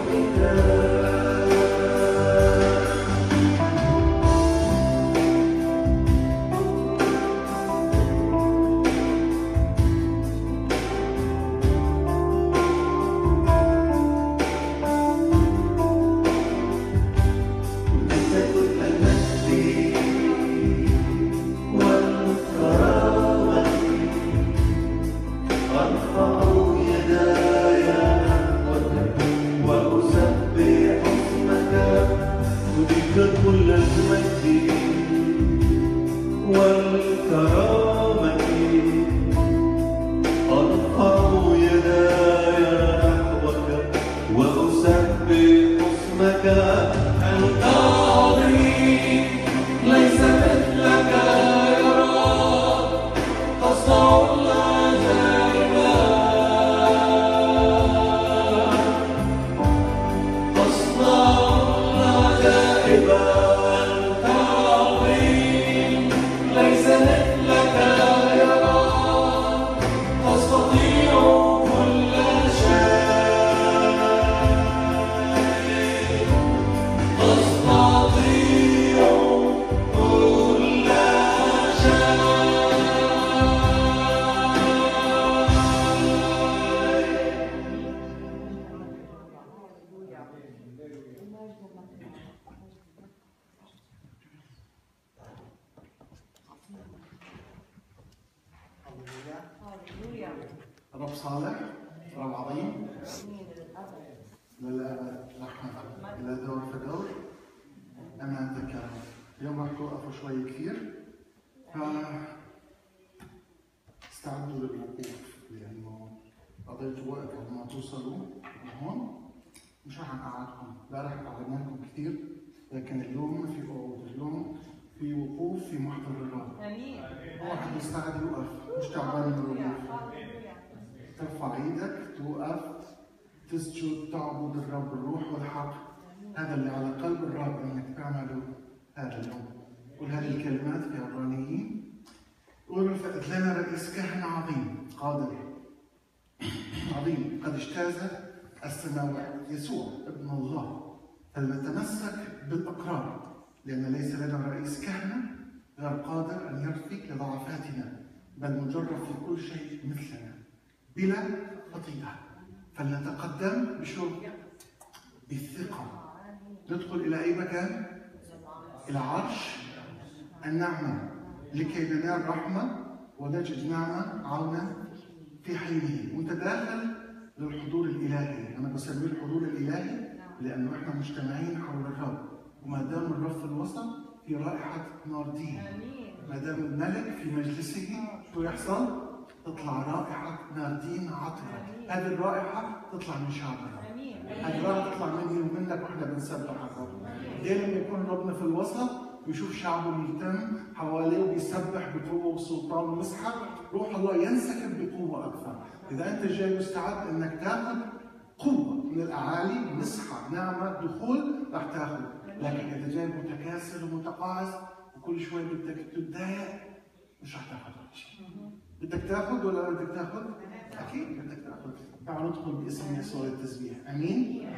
رب صالح، رب عظيم، للأبد رحمة إلى دور فدور، أمانتك يا رب. اليوم راح توقفوا شوي كثير، استعدوا للوقوف لأنه قضيتوا وقت لما توصلوا لهون. مش راح أقعدكم، امبارح قعدنا لكم كثير، لكن اليوم ما في قعود، اليوم في وقوف في محضر الرب. آمين. واحد يستعد يوقف، مش تعبان من الوقوف. ترفع ايدك، توقف، تسجد، تعبد الرب بالروح والحق. هذا اللي على قلب الرب انك تعمله هذا اليوم. قول هذه الكلمات في عبرانيين. قول رفقت لنا رئيس كهنة عظيم قادر عظيم قد اجتاز السماوات، يسوع ابن الله، فلنتمسك بالاقرار لان ليس لنا رئيس كهنة غير قادر ان يرفق لضعفاتنا، بل مجرب في كل شيء مثلنا بلا خطيئة. فلنتقدم بشو؟ بالثقة. ندخل إلى أي مكان؟ إلى عرش النعمة لكي ننال رحمة ونجد نعمة عونا في حينه. وأنت داخل للحضور الإلهي، أنا بسميه الحضور الإلهي لأنه إحنا مجتمعين حول الرب، وما دام الرب في الوسط في رائحة ناردين. ما دام الملك في مجلسه شو يحصل؟ تطلع رائحة ناردين عطرة. هذه الرائحة تطلع من شعب الرب. هذه الرائحة تطلع مني ومنك واحنا بنسبح الرب. ليه؟ لما يكون ربنا في الوسط ويشوف شعبه مهتم حواليه وبيسبح بقوة وسلطان ومسحة، روح الله ينسكب بقوة أكثر. إذا أنت جاي مستعد إنك تاخذ قوة من الأعالي، مسحة، نعمة، دخول، راح تاخذ. لكن إذا جاي متكاسل ومتقاعس وكل شوي بدك تتضايق، مش راح تاخذ ولا شيء. بدك تاخذ ولا بدك تاخذ؟ اكيد بدك تاخذ. تعالوا ندخل باسم يسوع التسبيح. امين؟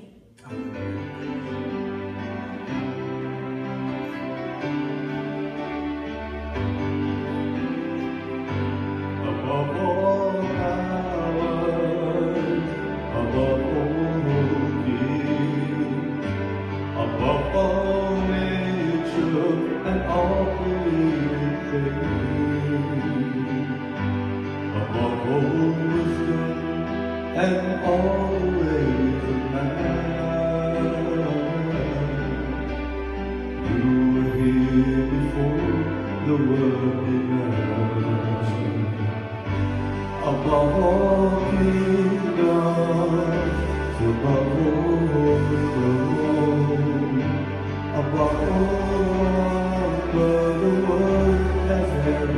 And always a man. You were here before the world began. Above all kingdoms, above all thrones, above all the world has ever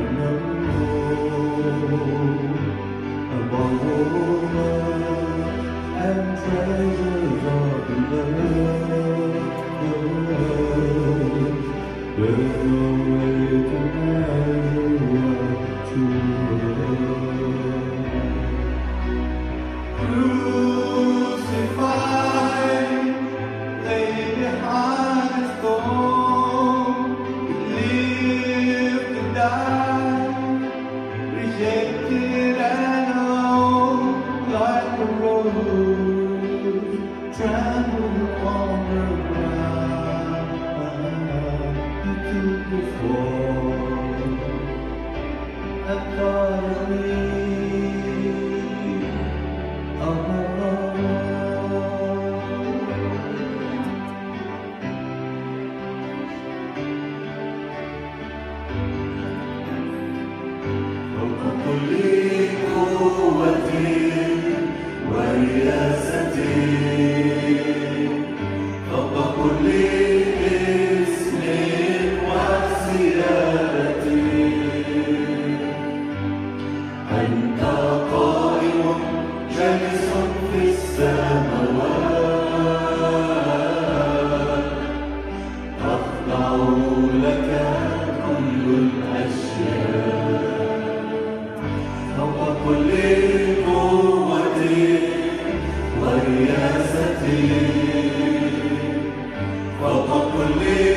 known. Above all and treasures of the earth, there's no way to measure what true love. Crucified.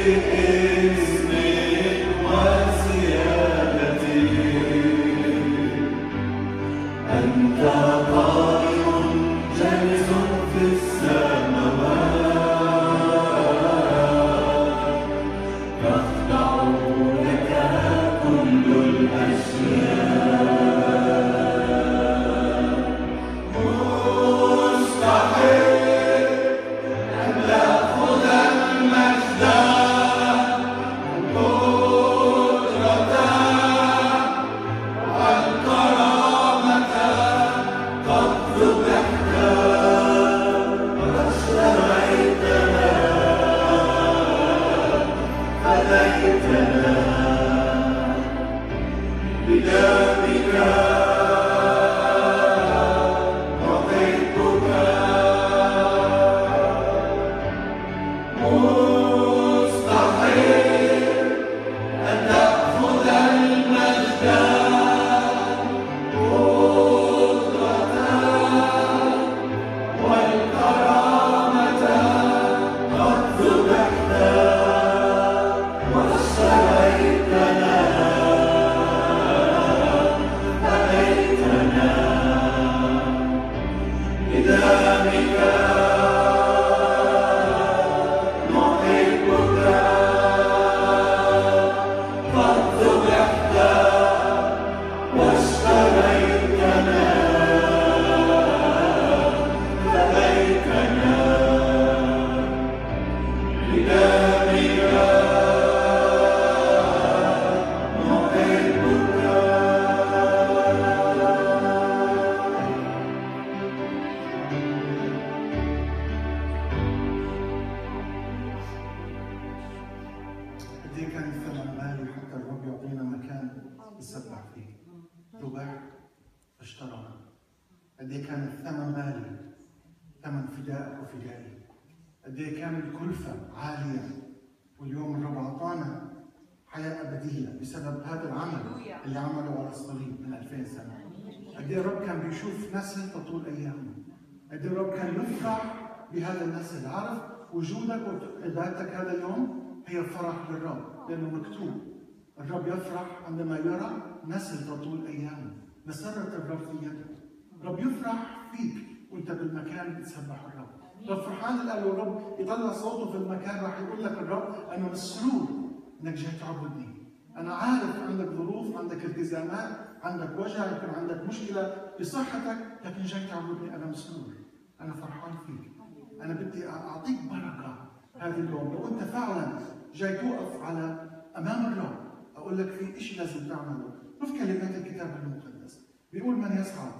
قد ايه كان الثمن غالي، ثمن فدائك وفدائي. قد ايه كان الكلفة عالية، واليوم الرب أعطانا حياة أبدية بسبب هذا العمل اللي عمله على الصليب من 2000 سنة. قد ايه الرب كان بيشوف نسل تطول أيامه. قد ايه الرب كان يفرح بهذا النسل. عارف وجودك وعبادتك هذا اليوم هي فرح للرب، لأنه مكتوب الرب يفرح عندما يرى نسل تطول أيامه. مسرة الرب في يدك. الرب يفرح فيك وانت بالمكان بتسبح الرب. الرب فرحان الآن، والرب يطلع صوته في المكان راح يقول لك الرب أنا مسرور إنك جاي تعبدني. أنا عارف عندك ظروف، عندك التزامات، عندك وجع، يمكن عندك مشكلة بصحتك، لكن جاي تعبدني. أنا مسرور، أنا فرحان فيك. أنا بدي أعطيك بركة هذا اليوم. لو أنت فعلا جاي توقف على أمام الرب، أقول لك في شيء لازم تعمله. شوف كلمات الكتاب المقدس بيقول من يصعد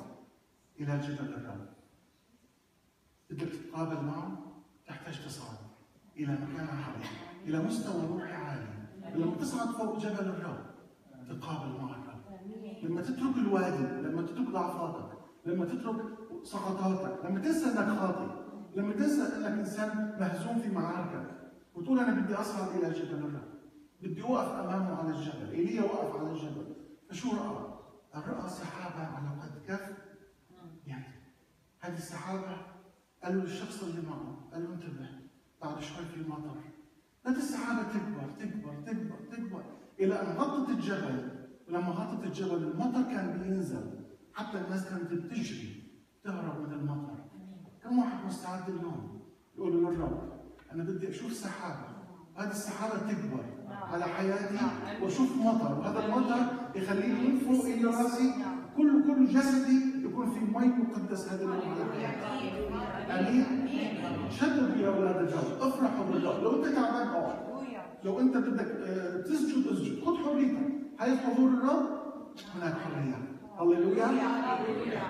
إلى جبل الرب. بدك تتقابل معه، تحتاج تصعد إلى مكان عالي، إلى مستوى روحي عالي. لما تصعد فوق جبل الرب تتقابل مع الرب. لما تترك الوادي، لما تترك ضعفاتك، لما تترك سقطاتك، لما تنسى انك خاطئ، لما تنسى انك انسان مهزوم في معاركك، وتقول انا بدي اصعد الى جبل الرب، بدي اوقف امامه على الجبل. ايليا وقف على الجبل، فشو راى؟ راى سحابه على قد كف يعني. هذه السحابه قال له للشخص اللي معه، قال له انتبه بعد شوي في مطر. هذه السحابه تكبر تكبر تكبر تكبر الى ان غطت الجبل. ولما غطت الجبل المطر كان بينزل، حتى الناس كانت بتجري تهرب من المطر. كم واحد مستعد اليوم يقول للرب انا بدي اشوف سحابه، هذه السحابه تكبر على حياتي واشوف مطر، وهذا المطر يخليني من فوق الى راسي كل جسدي يكون في مي مقدس هذا اليوم على حياتي. امين. شدوا يا اولاد الرب، افرحوا بالرب. لو انت تعبان اقعد، لو انت بدك تسجد اسجد، خذ حريتك. هاي حضور الرب هناك حريه. هللويا.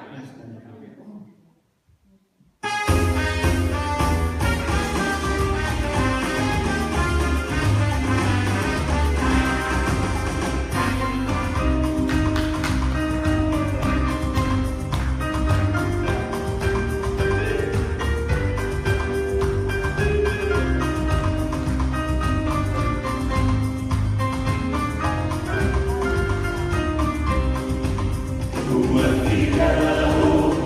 هو الإله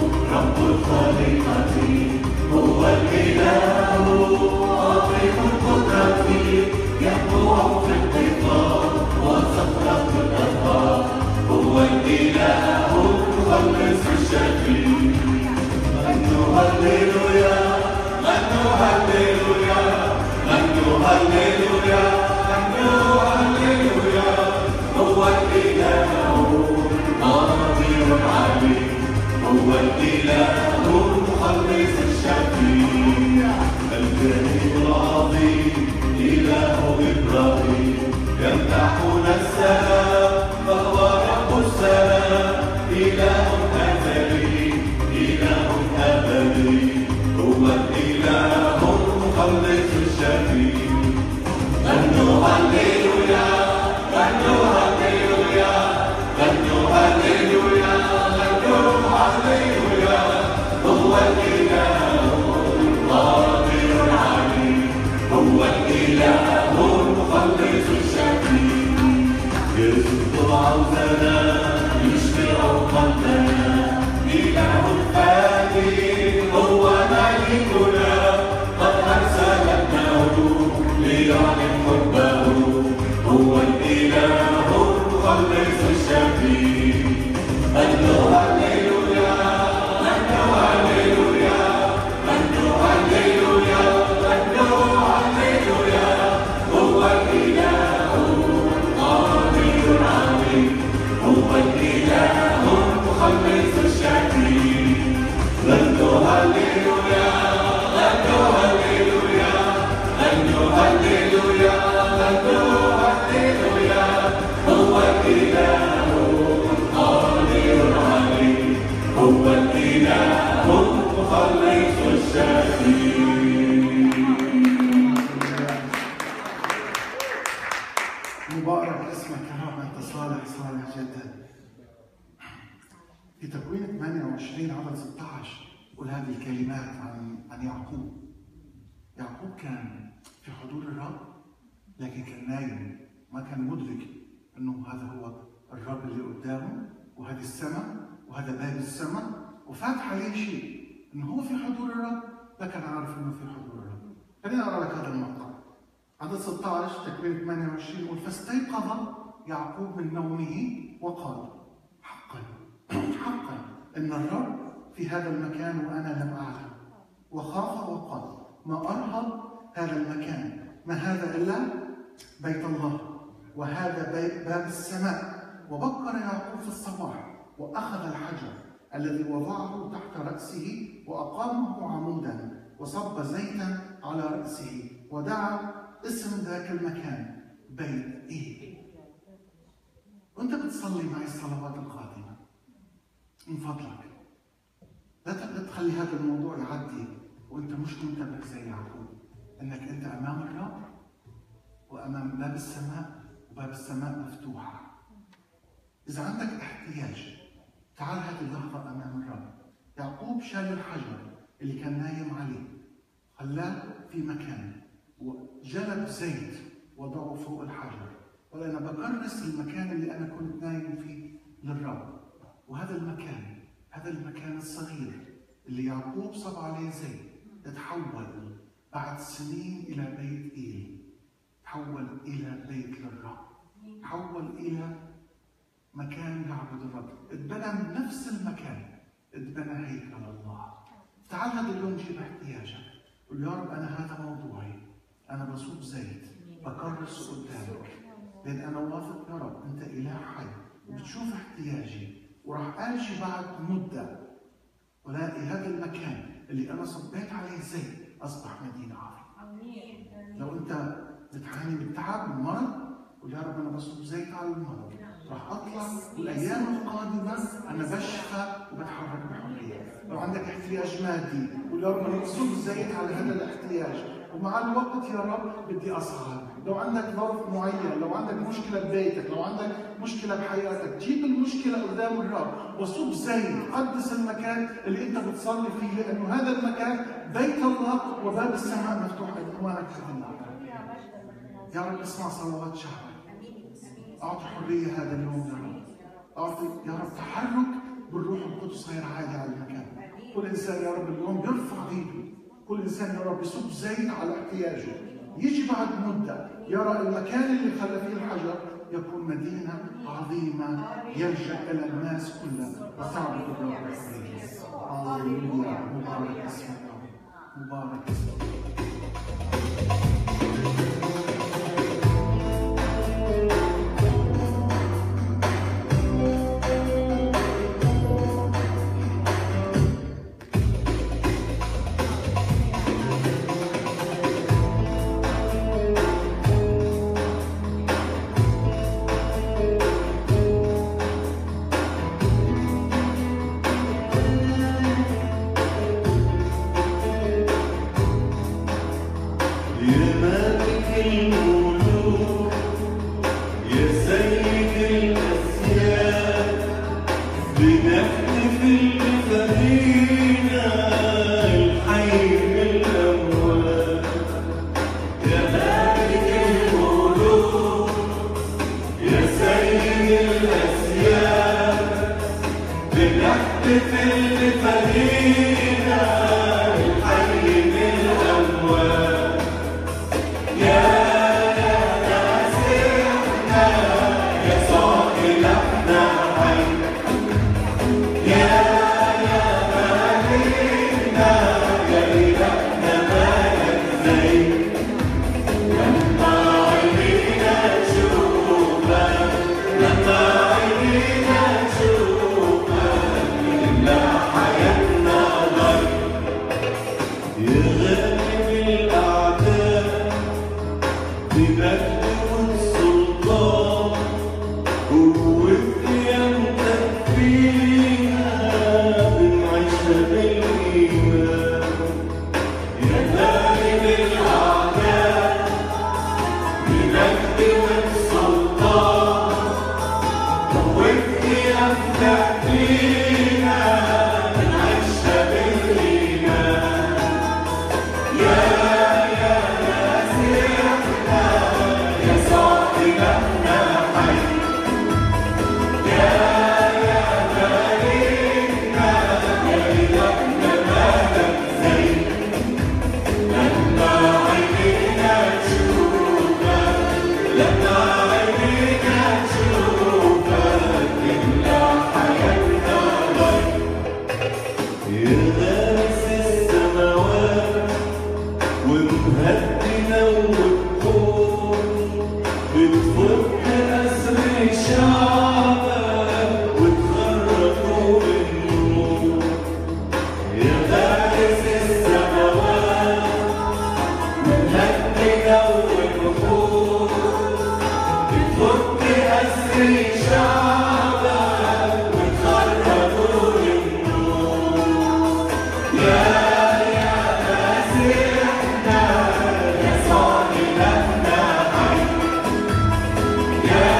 مبارك اسمك يا رب، انت صالح صالح جدا. في تكوين 28 عدد 16 قول هذه الكلمات عن يعقوب. يعقوب كان في حضور الرب لكن كان نايم، ما كان مدرك انه هذا هو الرب اللي قدامه وهذه السماء وهذا باب السماء وفاتح عليه شيء انه هو في حضور الرب، لا كان عارف انه في حضور الرب. خليني اقرا لك هذا المقطع. عدد 16 تكوين 28 يقول فاستيقظ يعقوب من نومه وقال حقا حقا ان الرب في هذا المكان وانا لم اعلم، وخاف وقال ما ارهب هذا المكان، ما هذا الا بيت الله وهذا باب السماء. وبكر يعقوب في الصباح واخذ الحجر الذي وضعه تحت راسه واقامه عمودا وصب زيتا على راسه ودعا اسم ذاك المكان بيت إيل. وانت بتصلي معي الصلوات القادمه من فضلك لا تخلي هذا الموضوع يعدي وانت مش منتبه زي يعقوب، انك انت امام الرب وامام باب السماء وباب السماء مفتوحه. اذا عندك احتياج تعال هذه اللحظه امام الرب. يعقوب شال الحجر اللي كان نايم عليه خلاه في مكان وجلب زيت وضعه فوق الحجر، وقال انا بكرس المكان اللي انا كنت نايم فيه للرب. وهذا المكان، هذا المكان الصغير اللي يعقوب صب عليه زيت تحول بعد سنين الى بيت إيل، تحول الى بيت للرب، تحول الى مكان يعبد الرب. اتبنى بنفس المكان، اتبنى هيكل الله. تعال هذا اليوم جيب احتياجك، قل يا رب انا هذا موضوعي، انا بصب زيت بكرس قدامك، لان انا واثق يا رب انت اله حي وبتشوف احتياجي، وراح اجي بعد مده ولاقي هذا المكان اللي انا صبيت عليه زيت اصبح مدينه عظيمه. لو انت بتعاني من تعب ومرض قل يا رب انا بصب زيت على المرض، راح اطلع والايام القادمه انا بشفى وبتحرك بحريه. لو عندك احتياج مادي قل يا رب انا بصب زيت على هذا الاحتياج، ومع الوقت يا رب بدي اصعد. لو عندك ظرف معين، لو عندك مشكله ببيتك، لو عندك مشكله بحياتك، جيب المشكله قدام الرب وصب زيت، قدس المكان اللي انت بتصلي فيه، لانه هذا المكان بيت الله وباب السماء مفتوح امامك في الله. يا رب اسمع صلوات شعبك، اعطي حريه هذا اليوم يا رب، اعطي يا رب تحرك بالروح القدس غير عادي على المكان. كل انسان يا رب اليوم يرفع ايده، كل انسان يا رب يصب زيت على احتياجه، يجي بعد مده يرى المكان اللي خلى فيه الحجر يكون مدينه عظيمه يلجا الى الناس كلها وتعبد الرب بحريه. هللويا، مبارك اسمك، مبارك اسمك. يا مالك الملوك يا سيد الأسياد بنحتفل بفدينا الحي من الأموات يا مالك الملوك يا سيد الأسياد بنحتفل بفدينا الحي من الأموات يا مسيحنا يسوع إلهنا حي يا ملكنا يا إلهنا مالك زي لما عينينا تشوفك لما عينينا تشوفك إلا حياتنا غير يا غالب الأعداء بمجد والسلطان قوة قيامتك فينا بنعيشها بالإيمان يا غالب الأعداء بمجد والسلطان قوة قيامتك فينا بنعيشها بالإيمان يا مسيحنا يسوع إلهنا حي يا ملكنا يا إلهنا مالك زي لما عينينا تشوفك لما عينينا تشوفك إلا حياتنا غير يا غارس السماوات ومهدنا وبتقول بتفك أسر شعبك وتخرج نور النور يا غارس السماوات ومهدنا وبتقول بتفك أسر شعبك وتخرج نور النور يا مسيحنا يسوع إلهنا حي يا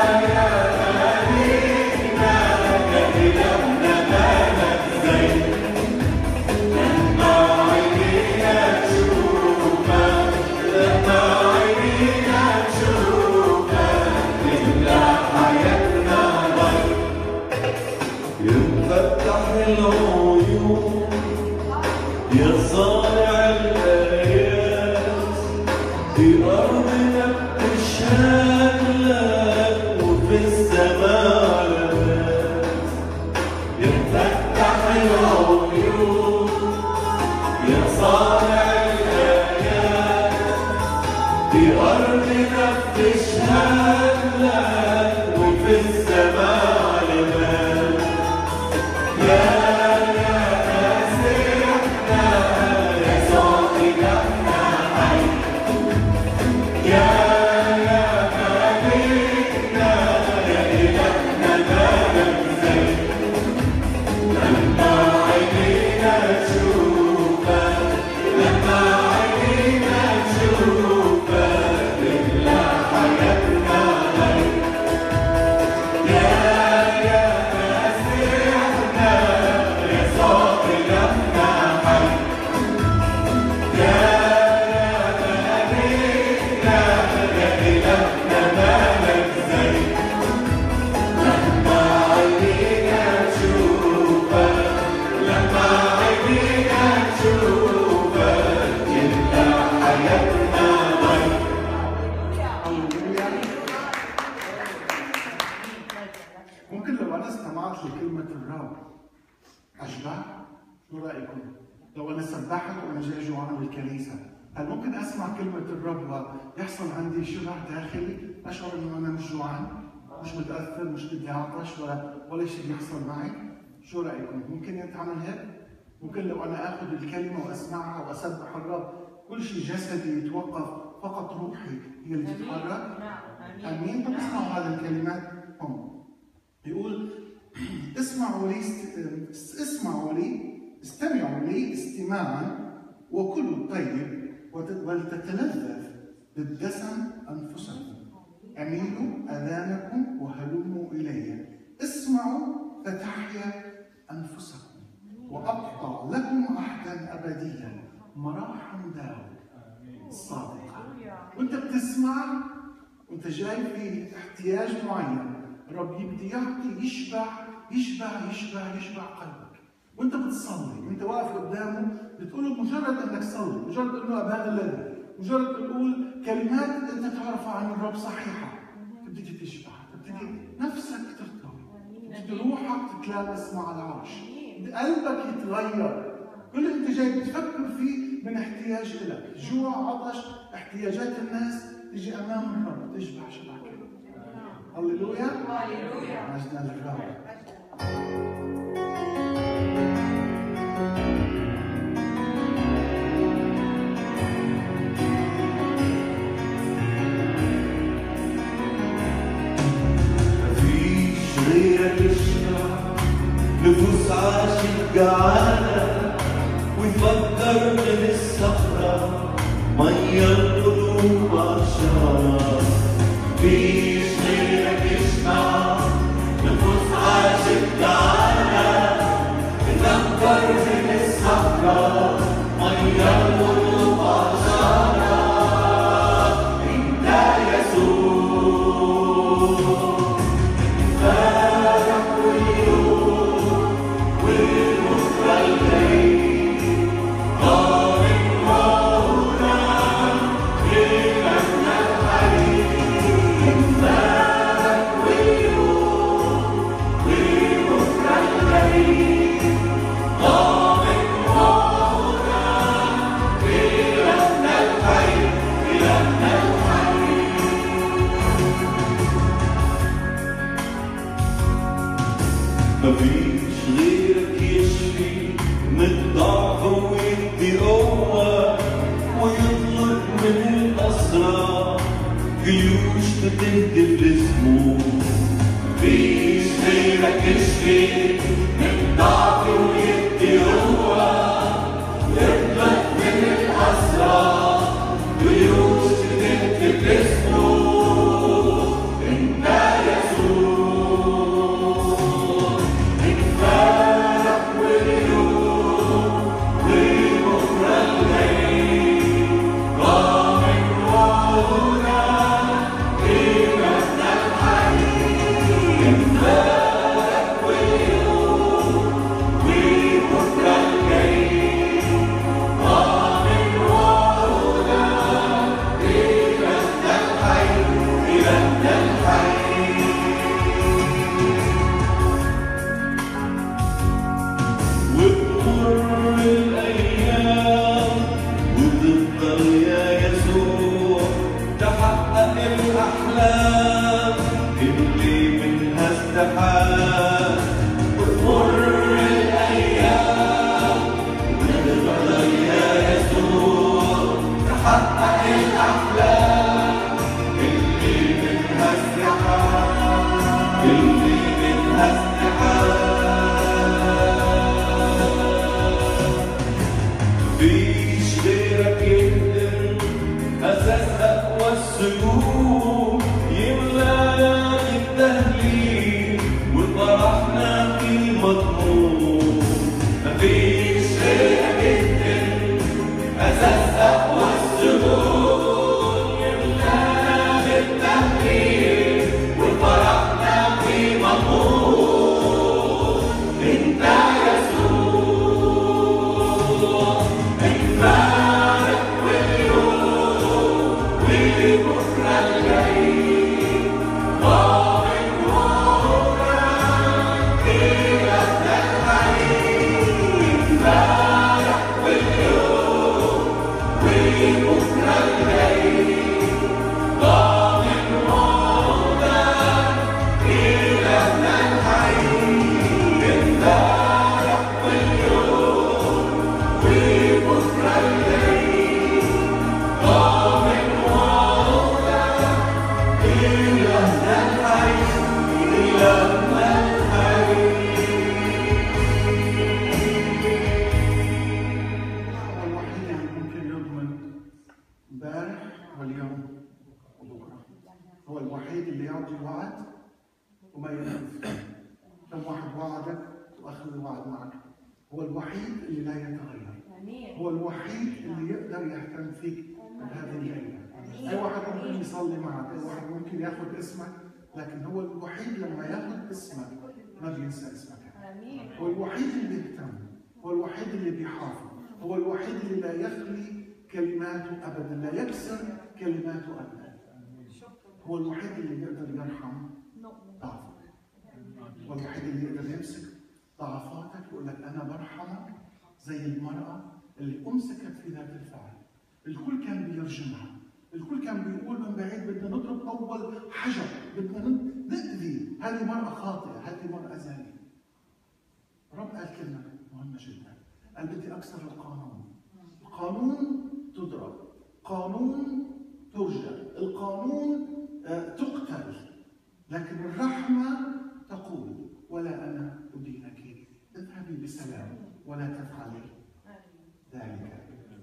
ملكنا يا إلهنا مالك زي لما عينينا تشوفك لما عينينا تشوفك إلا حياتنا غير يا مفتح العيون يا صانع الآيات في أرضنا بتشهد لك وفي السماء علامات يا مفتح العيون يا صانع الآيات في أرضنا بتشهد لك وفي السماء علامات يا مسيحنا يسوع إلهنا حي يا ملكنا يا إلهنا مالك زي لما عينينا تشوفك لما عينينا تشوفك إلا حياتنا غير يا مسيحنا يسوع إلهنا حي يا ملكنا يا إلهنا مالك زي لما عينينا تشوفك لما عينينا تشوفك إلا حياتنا غير هللويا. ممكن لو انا استمعت لكلمه الرب اشبع؟ شو رايكم؟ لو انا سبحت وانا جاي جوعان بالكنيسه، هل ممكن اسمع كلمه الرب ويحصل عندي شبع داخلي؟ اشعر انه انا مش جوعان، مش متاثر، مش بدي اعطش ولا شيء بيحصل معي؟ شو رايكم؟ ممكن يتعمل هيك؟ ممكن لو انا اخذ الكلمه واسمعها واسبح الرب كل شيء جسدي يتوقف، فقط روحي هي اللي تتحرك؟ امين. طب اسمعوا هذه الكلمات هم. يقول اسمعوا لي استمعوا لي استماعا وكلوا الطيب ولتتلذذ بالدسم أنفسكم. أميلوا أذانكم وهلموا إلي، اسمعوا فتحيا أنفسكم، وأقطع لكم عهدا أبديا، مراحم داود الصادقة. وأنت بتسمع وأنت جاي في احتياج معين، رب يبدي يعطي، يشبع قلبك. وأنت بتصلي وأنت واقف قدامه بتقول مجرد أنك تصلي، مجرد أنه أبانا الذي، مجرد تقول كلمات أنت تعرفها عن الرب صحيحة، تبتدي تشبع، تبتدي نفسك ترتوي، تبتدي روحك تتلامس مع العرش، قلبك يتغير. كل اللي انت جاي بتفكر فيه من احتياج لك، جوع، عطش، احتياجات الناس، تجي امام الرب تشبع شبع كده. هللويا. هللويا. مجدا للرب. نفوس عاشق جعانة ويفكر من الصخرة مية القلوب عطشانة. مفيش غيرك يشبع نفوس عاشق جعانة ويفكر من الصخرة مية القلوب عطشانة. انت يسوع مفيش غيرك يشفي من الضعف ويدي قوة ويطلق من الأسرى جيوش بتهتف لاسمه. مفيش غيرك يشفي من الضعف ويدي قوة ويطلق من الأسرى جيوش بتهتف لاسمه. انت يسوع يملى التهليل واليوم وبكره. هو الوحيد اللي يعطي وعد وما ينفذ. كم واحد وعدك واخذ الوعد معك. هو الوحيد اللي لا يتغير. هو الوحيد اللي يقدر يهتم فيك بهذه الليله. اي واحد ممكن يصلي معك، اي واحد ممكن ياخذ اسمك، لكن هو الوحيد لما ياخذ اسمك ما بينسى اسمك. هو الوحيد اللي بيهتم، هو الوحيد اللي بيحافظ، هو الوحيد اللي لا يخلي كلماته ابدا، لا يكسر كلماته ابدا. هو الوحيد اللي يقدر يرحم ضعفك. هو الوحيد اللي يقدر يمسك ضعفاتك ويقول لك انا برحمك، زي المراه اللي امسكت في ذات الفعل. الكل كان بيرجمها، الكل كان بيقول من بعيد بدنا نضرب اول حجر، بدنا نأذي، هذه مرأة خاطئة، هذه مرأة زانية. رب قال كلمة مهمة جدا، قال بدي أكسر القانون. القانون تضرب، قانون ترجم، القانون تقتل، لكن الرحمة تقول ولا أنا أدينك، اذهبي بسلام ولا تفعلي ذلك.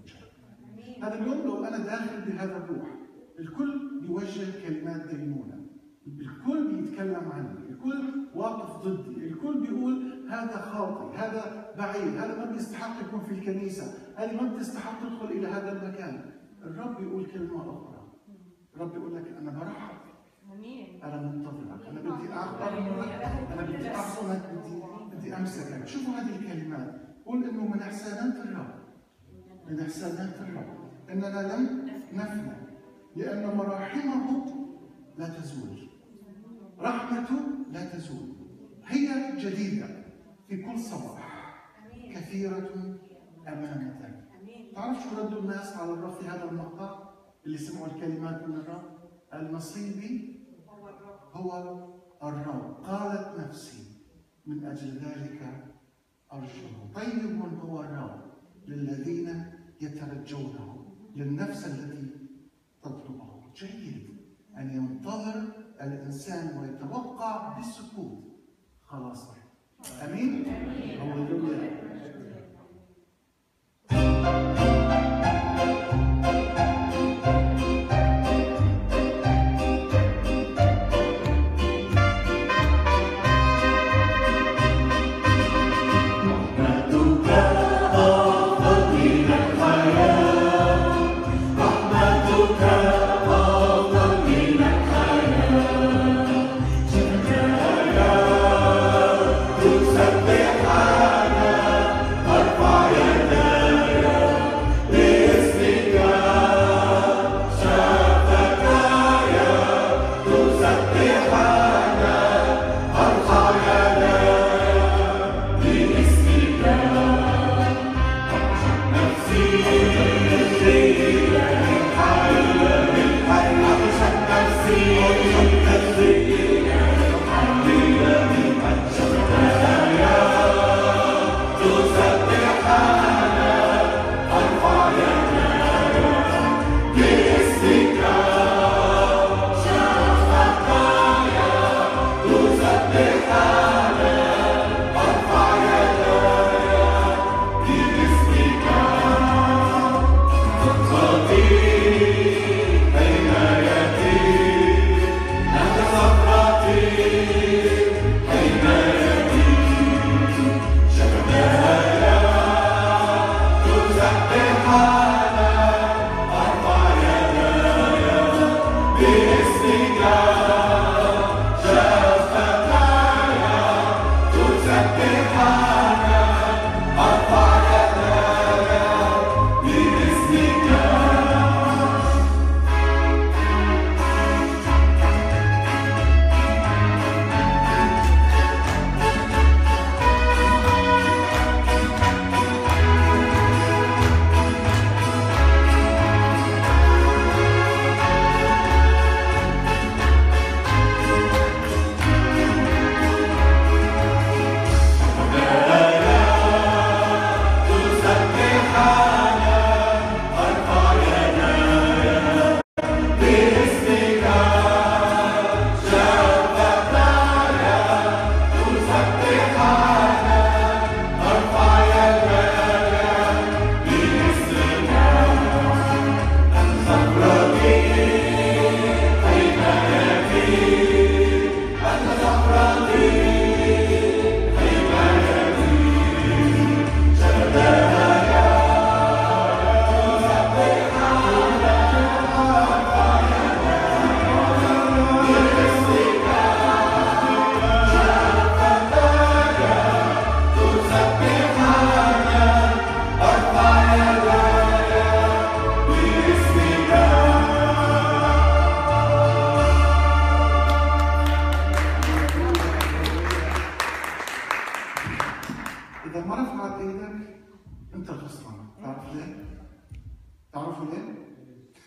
هذا اليوم لو أنا داخل بهذا الروح، الكل بيوجه كلمات دينونة، الكل بيتكلم عني، الكل واقف ضدي، الكل بيقول هذا خاطئ، هذا بعيد، هذا ما بيستحق يكون في الكنيسة، هذه ما بتستحق تدخل إلى هذا المكان. الرب يقول كلمة أخرى، الرب يقول لك أنا برحب، أنا منتظرك، أنا بدي أعبرك، أنا بدي أعصمك، بدي أمسكك. شوفوا هذه الكلمات، قول إنه من إحسانات الرب، من إحسانات الرب إننا لم نفنى، لأن مراحمه لا تزول، رحمته لا تزول، هي جديدة في كل صباح، كثيرة أمانة. تعرف شو ردوا الناس على الرب في هذا المقطع اللي سمعوا الكلمات من الرب؟ النصيبي هو الرب، قالت نفسي من أجل ذلك أرجوه. طيب هو الرب للذين يترجونه، للنفس التي تطلبه. جيد أن ينتظر الإنسان ويتوقع بالسكوت خلاصه. أمين؟ هللويا.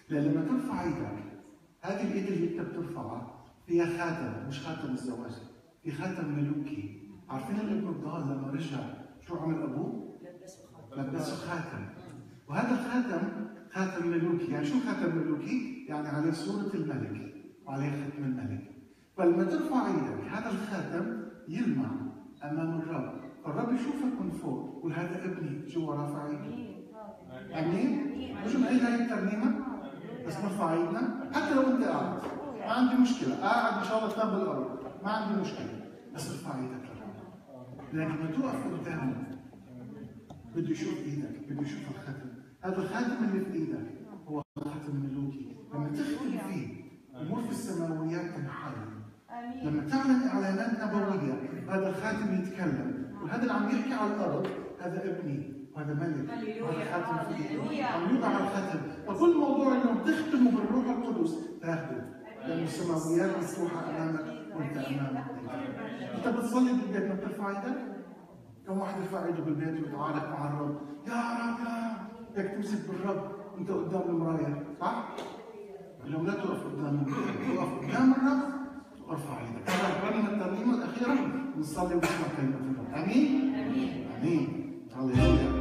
لأن لما ترفع ايدك، هذه الايد اللي انت بترفعها فيها خاتم، مش خاتم الزواج، في خاتم ملوكي. عارفين الابن الضال لما رجع شو عمل ابوه؟ لبسه خاتم. وهذا الخاتم خاتم ملوكي، يعني شو خاتم ملوكي؟ يعني عليه صورة الملك وعليه ختم الملك. فلما ترفع ايدك هذا الخاتم يلمع امام الرب، فالرب يشوفك من فوق، يقول هذا ابني جوا رافع ايده. امين؟ مش نعيد هاي الترنيمه؟ بس نرفع ايدنا حتى لو انت قاعد، ما عندي مشكله، قاعد ان شاء الله تنام بالارض، ما عندي مشكله، بس ارفع ايدك للرب. لكن لما توقف قدامه بده يشوف ايدك، بده يشوف الختم. هذا الخاتم اللي في ايدك هو خاتم ملوكي، لما تختم فيه امور في السماويات تنحل. لما تعلن اعلانات نبويه هذا الخاتم يتكلم، وهذا اللي عم يحكي على الارض هذا ابني وهذا ملك وهذا خاتم في ايده عم يوضع على الختم. فكل موضوع اليوم تختمه بالروح القدس تاخذه، لان السماويات مفتوحه امامك وانت امامك. انت بتصلي بالبيت ما بترفع ايدك؟ كم واحد يرفع ايده بالبيت ويتعارك مع الرب، يا رب يا رب، بدك تمسك بالرب وانت قدام المرايه، صح؟ اليوم لا تقف قدام المرايه، تقف قدام الرب وارفع ايدك. هذا من الترنيمه الاخيره ونصلي ونسمع كلمه الرب. امين؟ امين. امين. هللويا.